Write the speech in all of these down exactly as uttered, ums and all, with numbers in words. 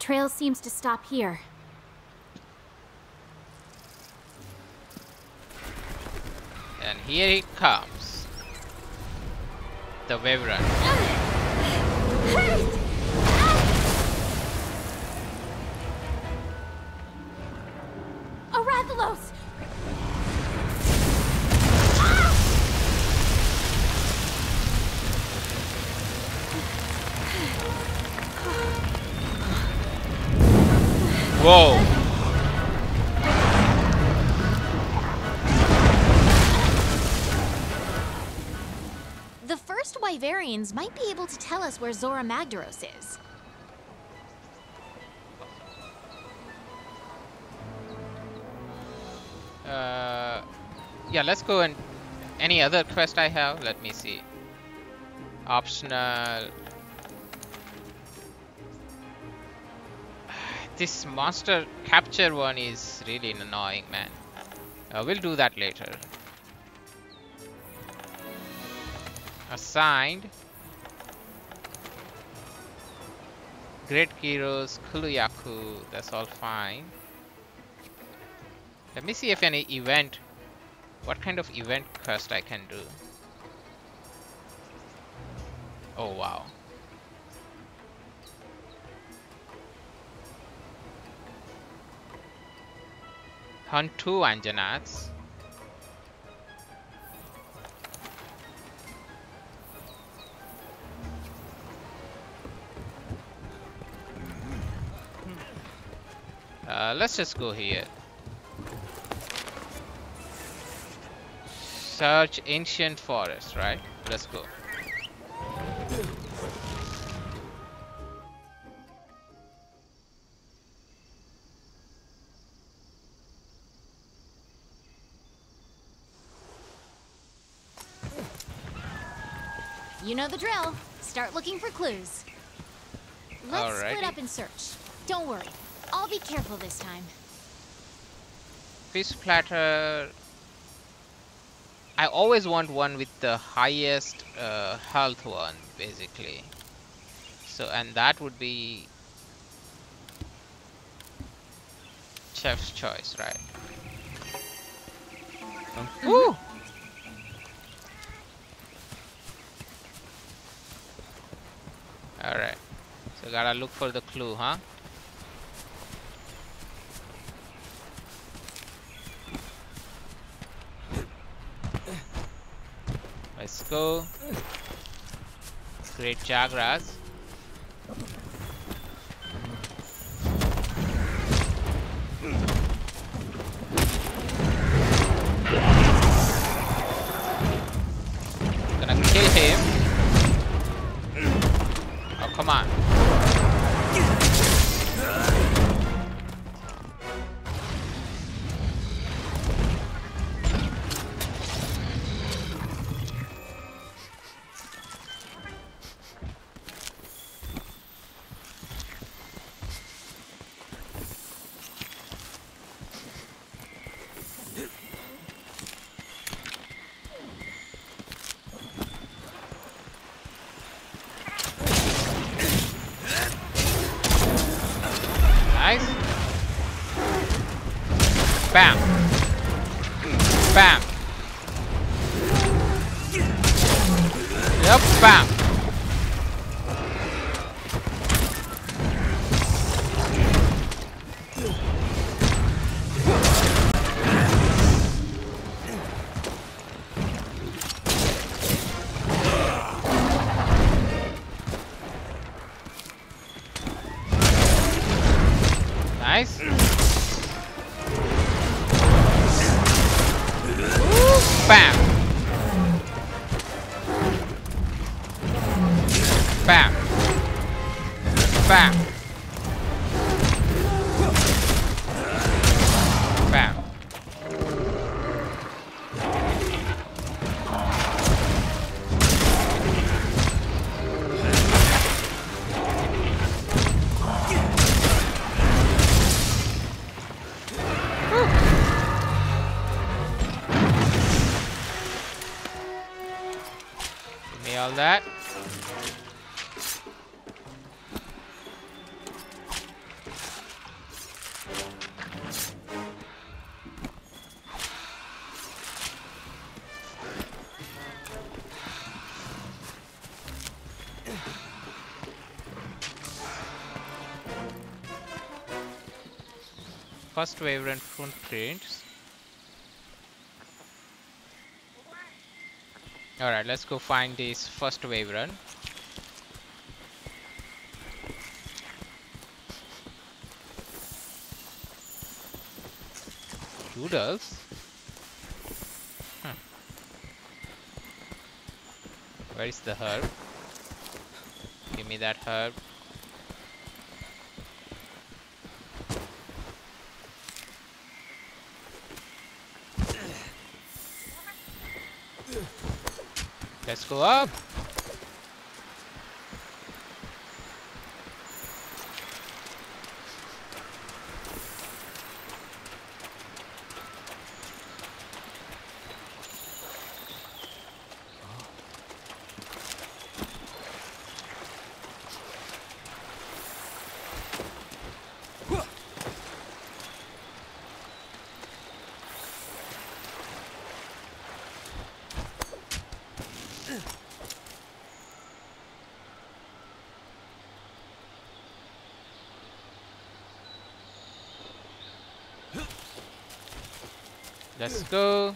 trail seems to stop here. And here it comes. The Wyvern. A Rathalos! Whoa! The first Wyverians might be able to tell us where Zora Magdaros is. Uh, yeah, let's go and any other quest I have. Let me see. Optional. This monster capture one is really annoying, man. Uh, we'll do that later. Assigned. Great Gyros, Kuluyaku, that's all fine. Let me see if any event, what kind of event quest I can do. Oh wow. Hunt two Anjanats. Uh, let's just go here. Search ancient forest, right? Let's go. You know the drill. Start looking for clues. Let's Alrighty. split up and search. Don't worry. I'll be careful this time. Fish platter. I always want one with the highest uh, health one, basically. So, and that would be chef's choice, right? Mm-hmm. Woo! All right. So gotta look for the clue, huh? Let's go. Great Jagras. Gonna kill him. Oh, come on. Nice. Bam. Bam. Yep, bam. Nice. Bam. Bam. Bam. Bam. Give me all that. First Wyvern footprints. Alright, let's go find this first Wyvern. Doodles? Huh. Where is the herb? Give me that herb. Let's go up. Let's go.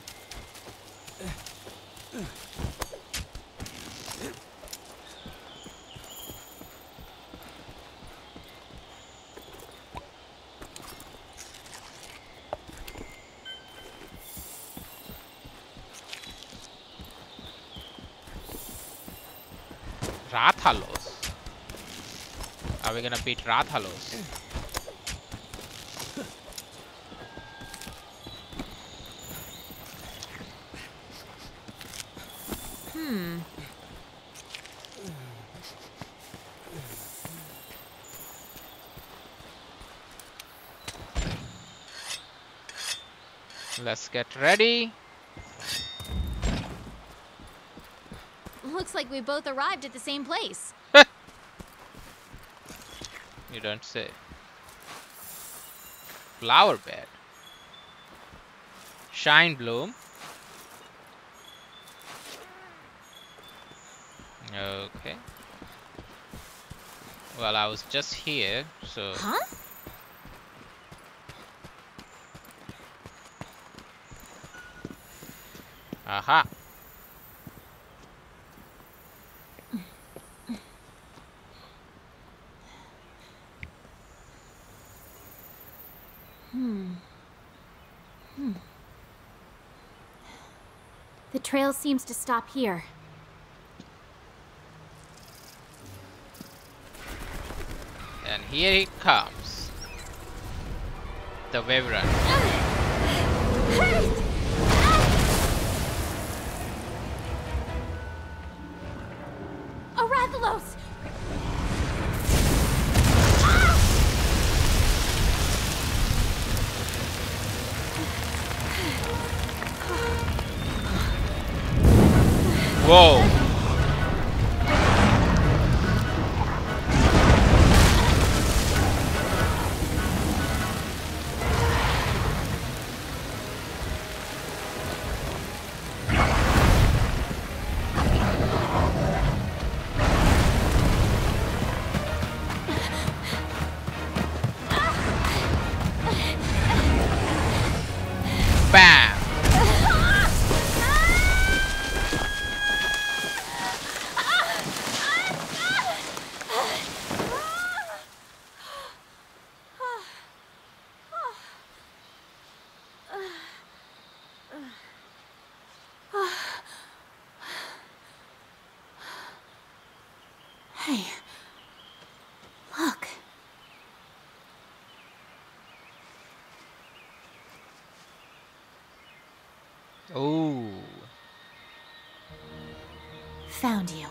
Rathalos. Are we gonna beat Rathalos? Hmm. Let's get ready. Looks like we both arrived at the same place. You don't say. Flower bed. Shine bloom. Okay. Well, I was just here, so. Huh? Aha. Hmm. Hmm. The trail seems to stop here. And here it comes. The Wyvern. A Rathalos! Whoa. Bam. Hey. Look. Oh. Found you.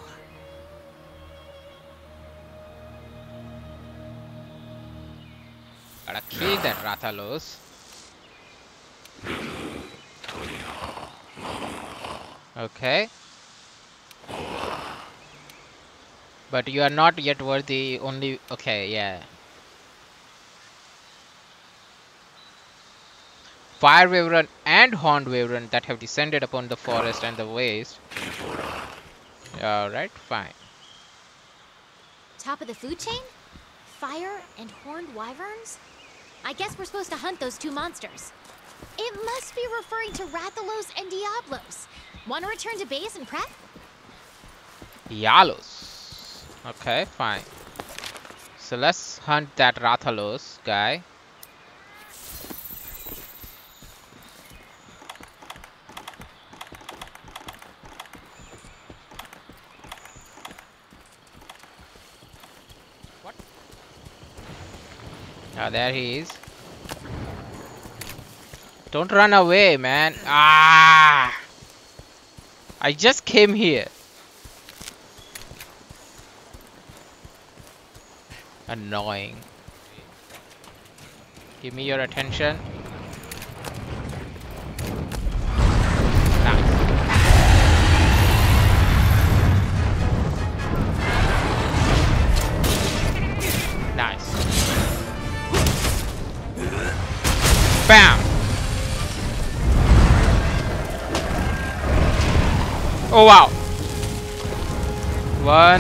Gotta kill that Rathalos. Okay. But you are not yet worthy, only. Okay, yeah. Fire Wyvern and Horned Wyvern that have descended upon the forest and the waste. Alright, fine. Top of the food chain? Fire and horned wyverns? I guess we're supposed to hunt those two monsters. It must be referring to Rathalos and Diablos. Want to return to base and prep? Diablos. Okay, fine. So let's hunt that Rathalos guy. What? Ah, there he is. Don't run away, man. Ah! I just came here. Annoying. Give me your attention. Nice. Nice. Bam! Oh wow! One.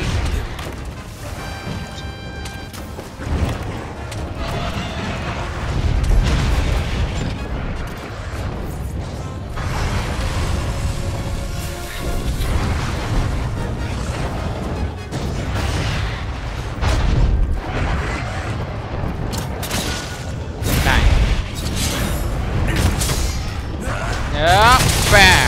Yeah, bam.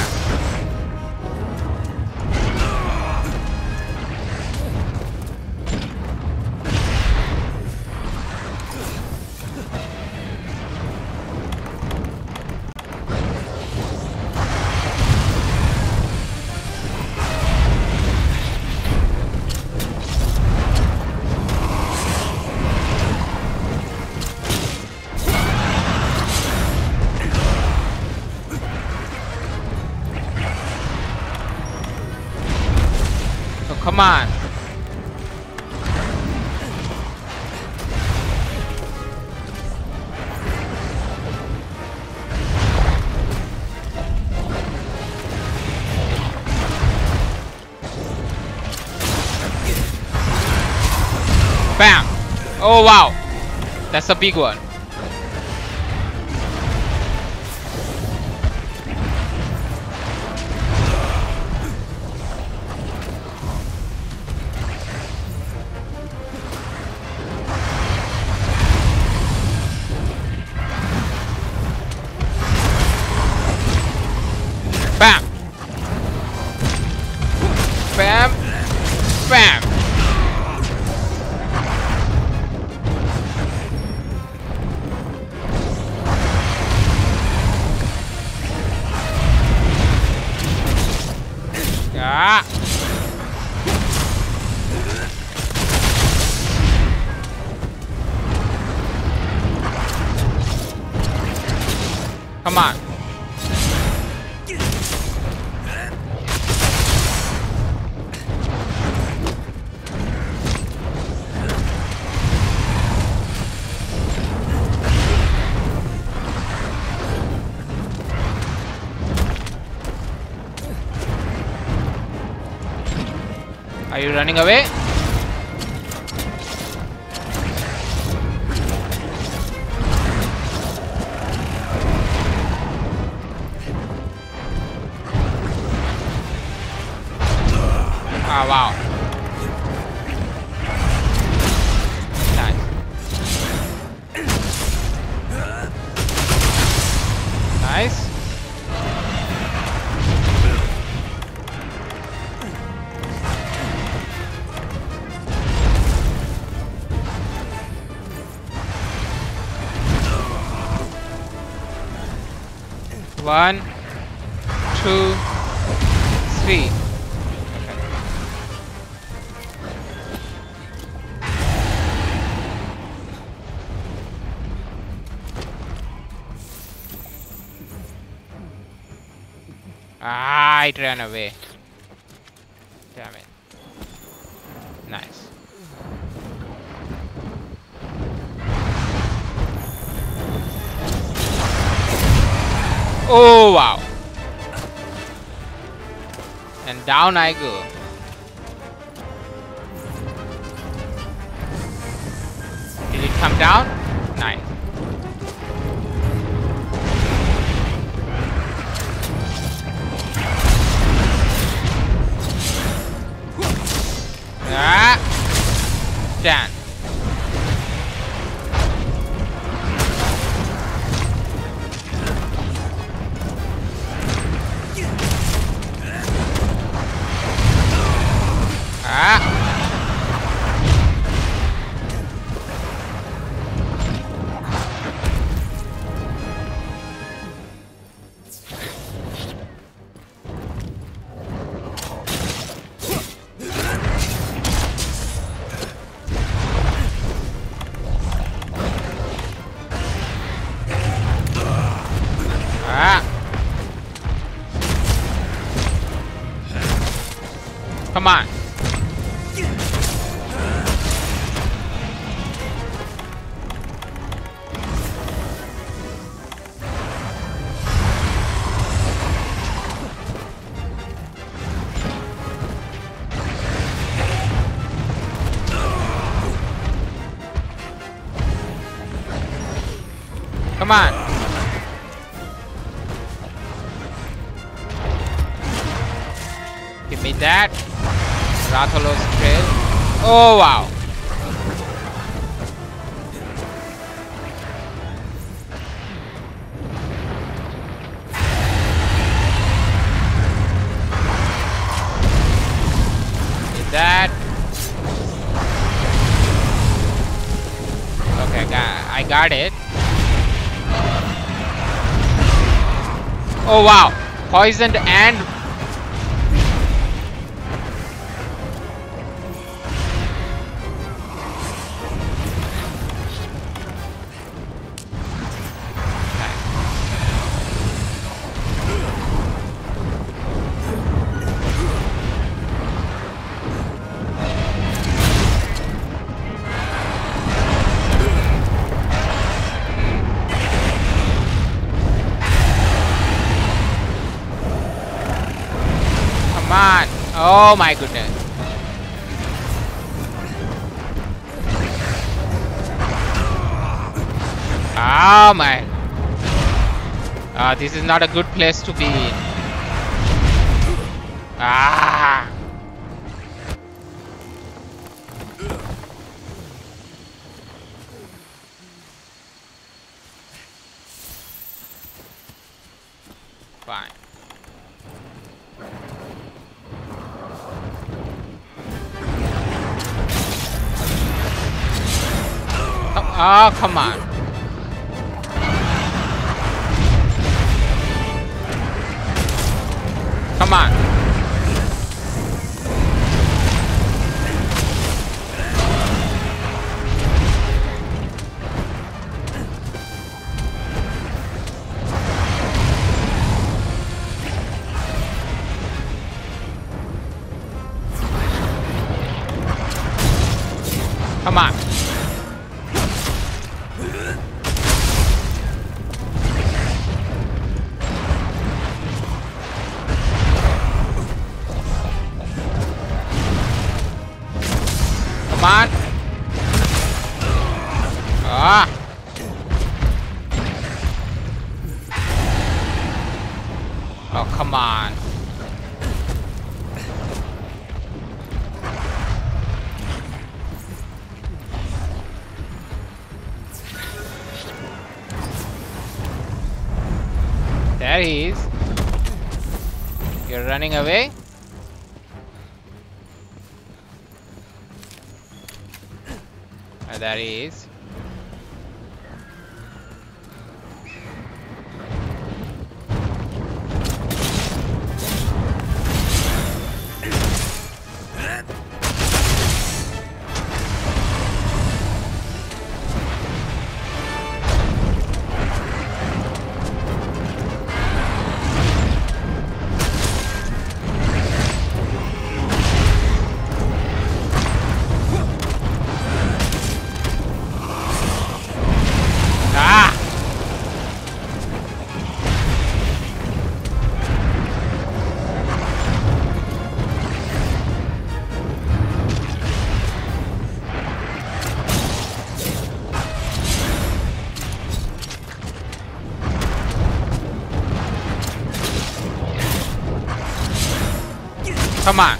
Come on. Bam. Oh wow. That's a big one. Bam! Bam! Bam! Ah! Come on. Are you running away? Ah, wow. Nice. Nice. One, two, three. Okay. Ah, it ran away. Damn it. Nice. Oh wow. And down I go. Did it come down? Nice. Come on. Come on. Give me that. Rathalos trail. Oh wow. Give that. Okay, I got, I got it. Oh wow, poisoned and come on. Oh my goodness. Oh my. Ah, this is not a good place to be in. Ah. Fine. Oh, come on. Come on. Come on. Come on. Ah. Oh, come on. There he is. You're running away? Oh, there he is. Come on.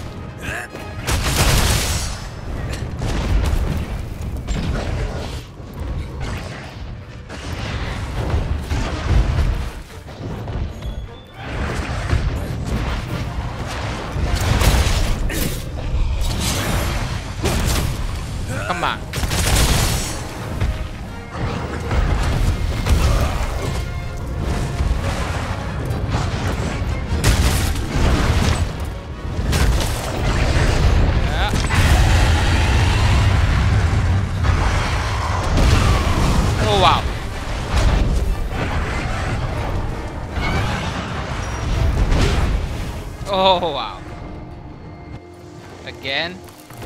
Come on. Oh wow. Oh wow. again.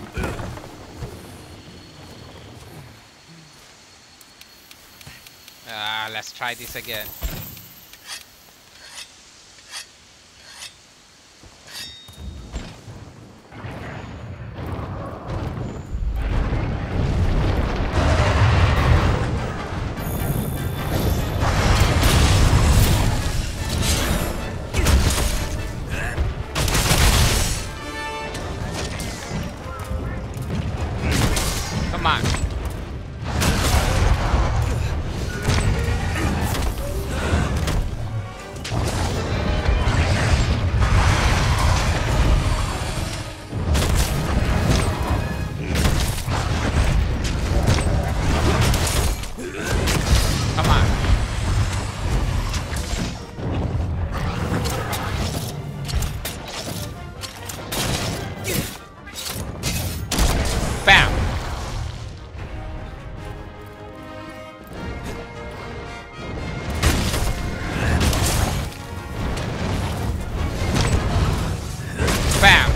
Ah, let's try this again. Come on. Come on. Bam. Bam.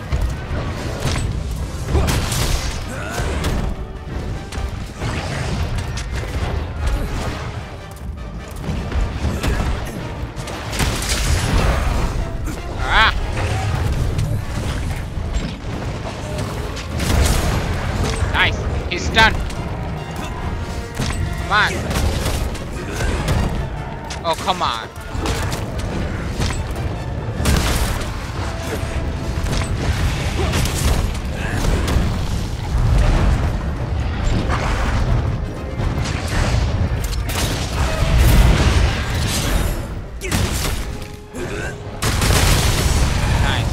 Ah. Nice. He's done. Come on. Oh, come on. Nice.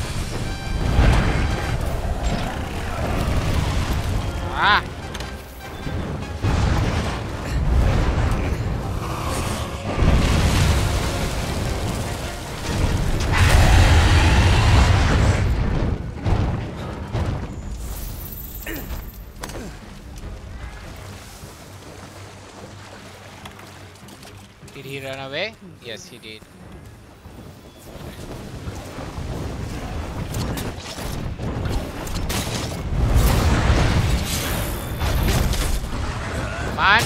Ah. Did he run away? Yes, he did. Come on.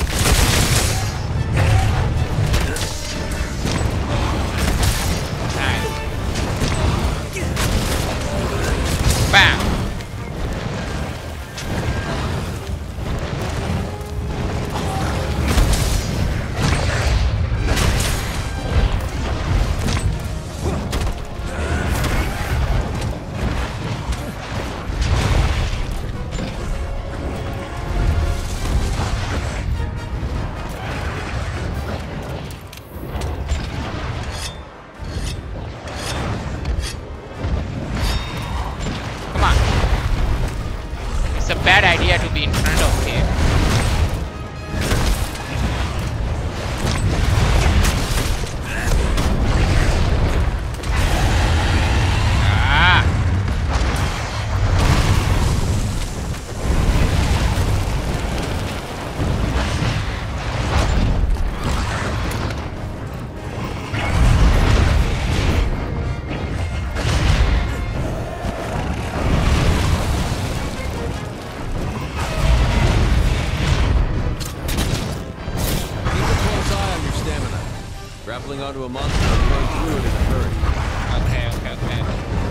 Nice. Bam. Come on. It's a bad idea to be in front of him. Ah. Grappling onto a monster and going through it in a hurry. Okay, okay, okay.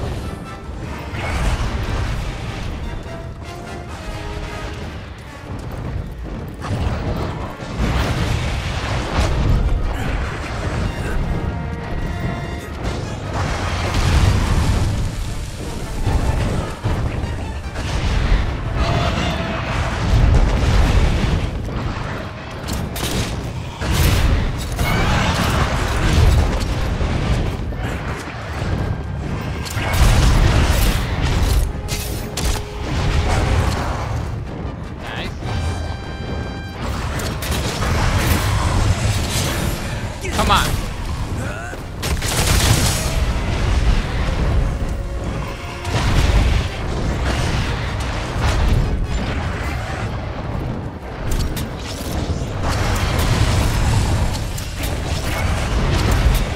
Nice. Come on.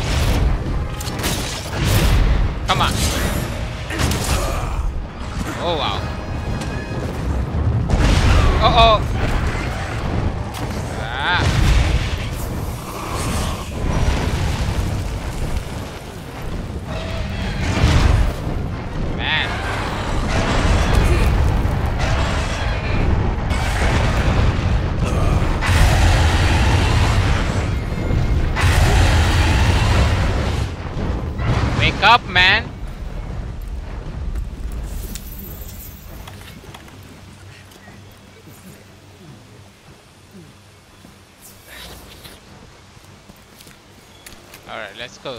Come on. Oh. up, man. Alright, let's go.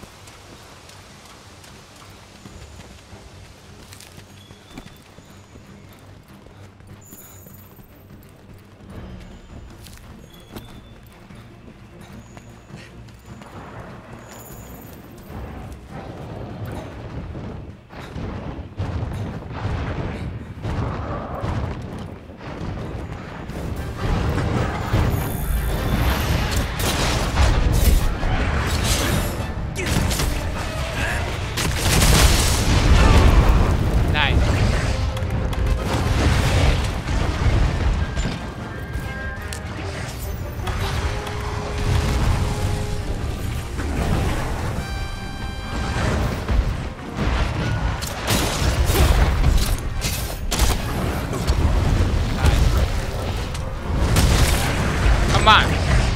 Come on.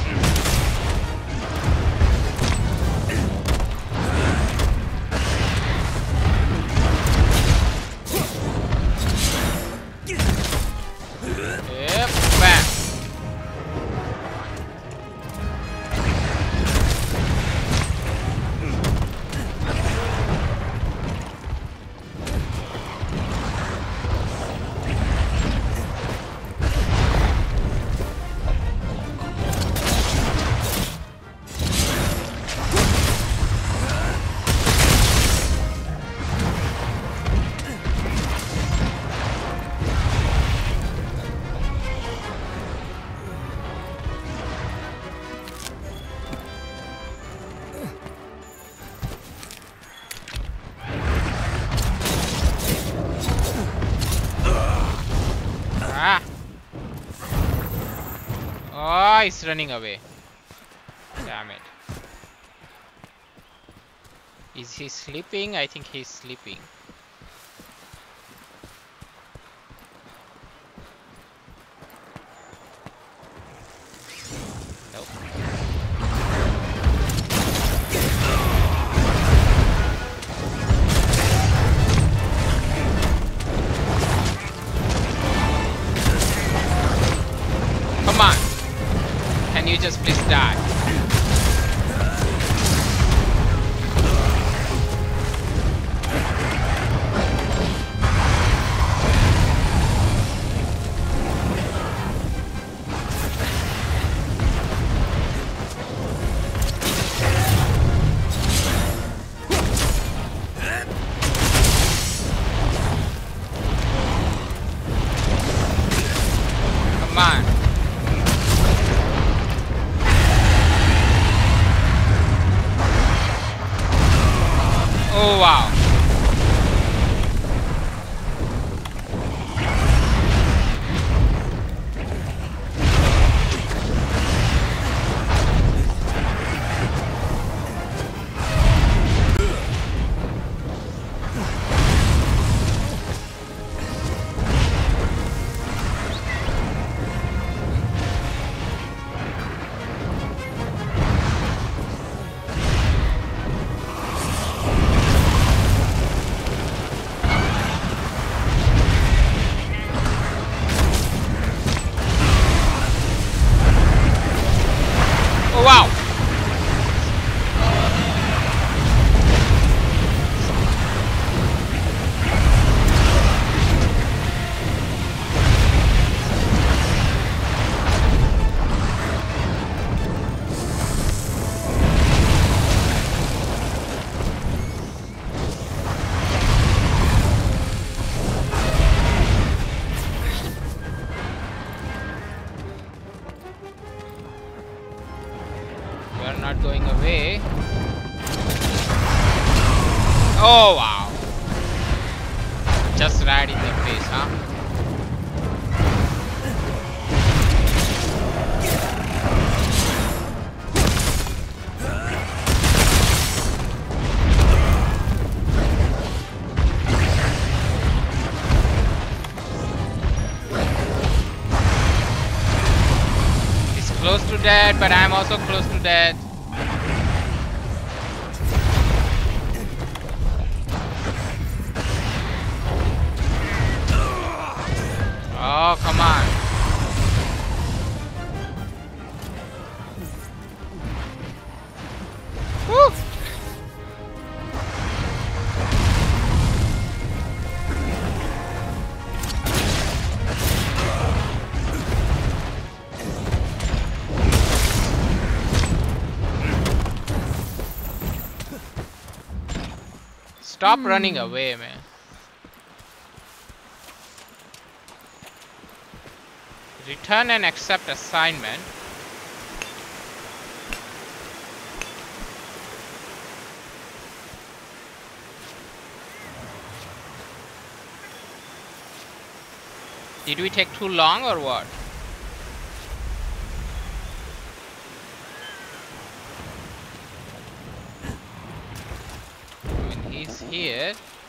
Yep, bam. Ah. Oh, he's running away. Damn it. Is he sleeping? I think he's sleeping. Nope. Come on. Can you just please die? Come on. Oh wow. Oh wow. We are not going away. Oh wow. Just right in the face, huh? He's close to dead, but I'm also close to dead. Oh, come on. Woo! Stop hmm. running away, man. Return and accept assignment. Did we take too long or what? I mean, he's here.